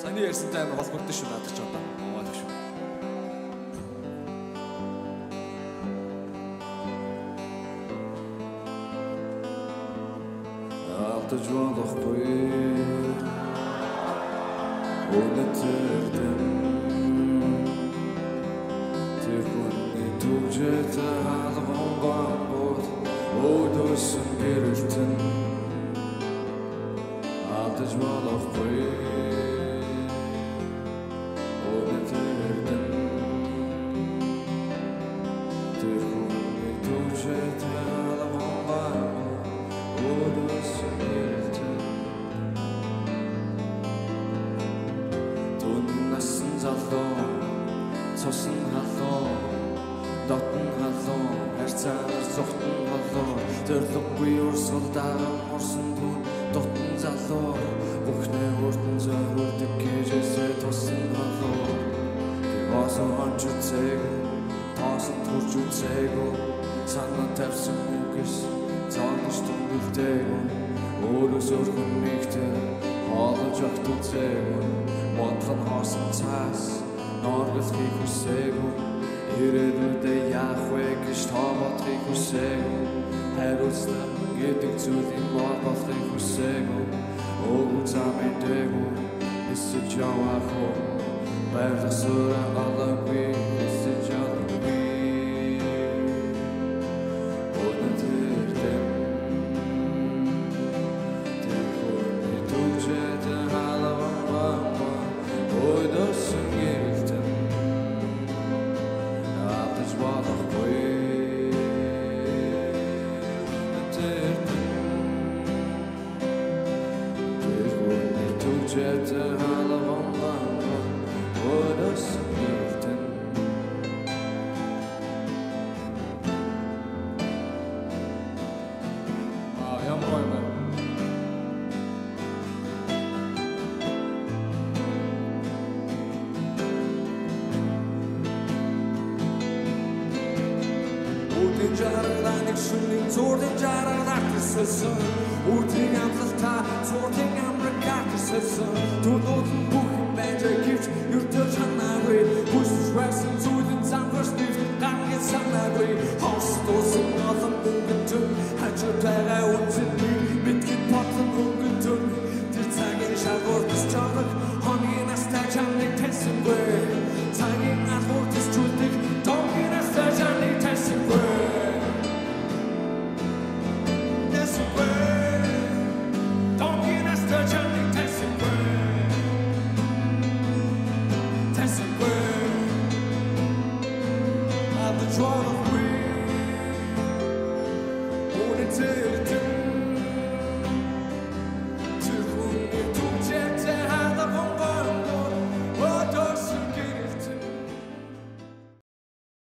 Саяны ярьсантай амар холбогдсон шүү надад ч одоо. Аваад шүү. Алдаж болохгүй өнөдөртөн тэр хүний түгжээд алган бамбууд өдөөсөн гэрэлтэн алдаж болохгүй өнөдөртөн тэр хүний түгжээд алган бамбууд өдөөсөн гэрэлтэн Насан залуу, цусан халуу, дотн халуу, харьцаар зүхтэн халуу, зориггүй урсгал даган орсон түн дотн залуу, бүхнээ хүртэн зориулдаг гэжээсээ тусан халуу. Босоо онч үзээгүй, тоосон турж үзээгүй, санаа тавьсан үгээс цаанч төгөлдөөгүй, өөрөөс өрхөн мэгтэй хоолож огт үзээгүй. Бодлон хоосон цаас норгөлхийг хүсээгүй ирээдүйдээ яах вэ гэж тоботхийг хүсээгүй хариуцлага гэдэг зүйлийг болохыг хүсээгүй өөг замын дээгүү эсэж явах уу байрсуур алаагүй эсэж явахгүй өнөдөртөн тэр хүний түгжээд халаван өдөөсөн гэрэлтэн алдаж болохгүй өнөдөртөн тэр хүний түгжээд халаван бамбар өдөөсөн гэрэлтэн ямар юм бэ? Үрдийн жаргалаа нэг шүнийн зурдын жаргалаар төсөлсөн Үрдийн амлалтаа зурдын амракаар төсөлсөн Түнүүд нь бүх юм байж гэвч юртër чанаагүй Хүсэж байсан зүйлэн замраш нэвтэн гангийн санаагүй Хостуулсан олон өнгөтөн хажууд байгаа үнцэнний Битгэд бодлон өнгөтөн Тэр цагийн шалгууртас чанаг хоногийн настай чамныг тайсангүй Цагийн алгууртас чүлдэг донгийн настай чамныг тайсангүй That's a